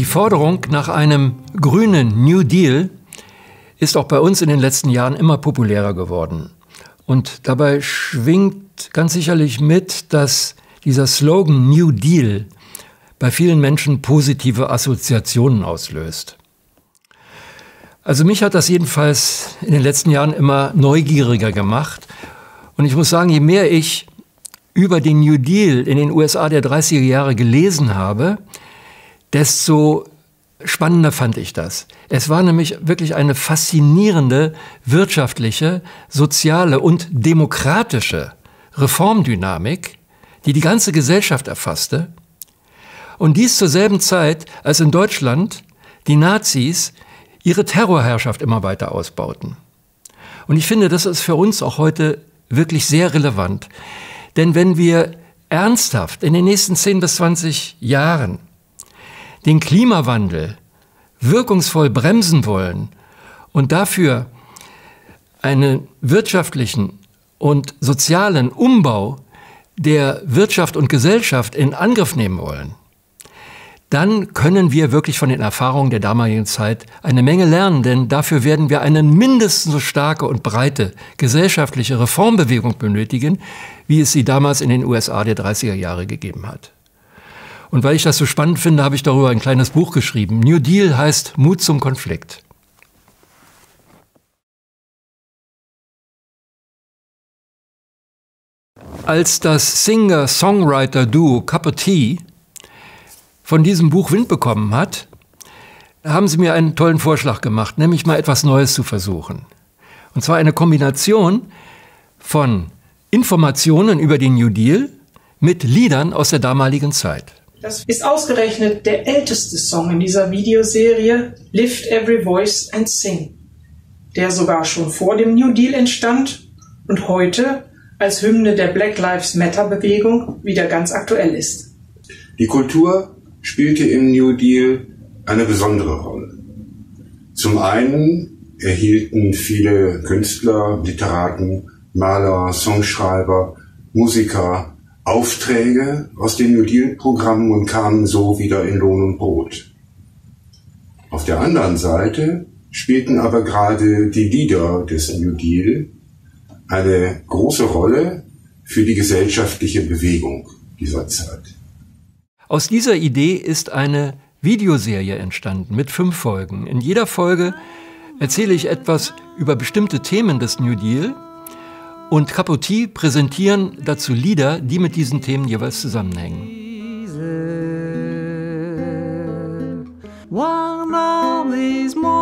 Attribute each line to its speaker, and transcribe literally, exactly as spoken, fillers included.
Speaker 1: Forderung nach einem grünen New Deal ist auch bei uns in den letzten Jahren immer populärer geworden. Und dabei schwingt ganz sicherlich mit, dass dieser Slogan New Deal bei vielen Menschen positive Assoziationen auslöst. Also mich hat das jedenfalls in den letzten Jahren immer neugieriger gemacht. Und ich muss sagen, je mehr ich über den New Deal in den U S A der dreißiger Jahre gelesen habe, desto spannender fand ich das. Es war nämlich wirklich eine faszinierende wirtschaftliche, soziale und demokratische Reformdynamik, die die ganze Gesellschaft erfasste. Und dies zur selben Zeit, als in Deutschland die Nazis ihre Terrorherrschaft immer weiter ausbauten. Und ich finde, das ist für uns auch heute wirklich sehr relevant. Denn wenn wir ernsthaft in den nächsten zehn bis zwanzig Jahren den Klimawandel wirkungsvoll bremsen wollen und dafür einen wirtschaftlichen und sozialen Umbau der Wirtschaft und Gesellschaft in Angriff nehmen wollen, dann können wir wirklich von den Erfahrungen der damaligen Zeit eine Menge lernen, denn dafür werden wir eine mindestens so starke und breite gesellschaftliche Reformbewegung benötigen, wie es sie damals in den U S A der dreißiger Jahre gegeben hat. Und weil ich das so spannend finde, habe ich darüber ein kleines Buch geschrieben. New Deal heißt Mut zum Konflikt. Als das Singer-Songwriter-Duo Cup of Tea von diesem Buch Wind bekommen hat, haben sie mir einen tollen Vorschlag gemacht, nämlich mal etwas Neues zu versuchen. Und zwar eine Kombination von Informationen über den New Deal mit Liedern aus der damaligen Zeit.
Speaker 2: Das ist ausgerechnet der älteste Song in dieser Videoserie Lift Every Voice and Sing, der sogar schon vor dem New Deal entstand und heute als Hymne der Black Lives Matter Bewegung wieder ganz aktuell ist.
Speaker 3: Die Kultur spielte im New Deal eine besondere Rolle. Zum einen erhielten viele Künstler, Literaten, Maler, Songschreiber, Musiker Aufträge aus den New Deal-Programmen und kamen so wieder in Lohn und Brot. Auf der anderen Seite spielten aber gerade die Lieder des New Deal eine große Rolle für die gesellschaftliche Bewegung dieser Zeit.
Speaker 1: Aus dieser Idee ist eine Videoserie entstanden mit fünf Folgen. In jeder Folge erzähle ich etwas über bestimmte Themen des New Deal und Cup of Tea präsentieren dazu Lieder, die mit diesen Themen jeweils zusammenhängen.
Speaker 4: One all these more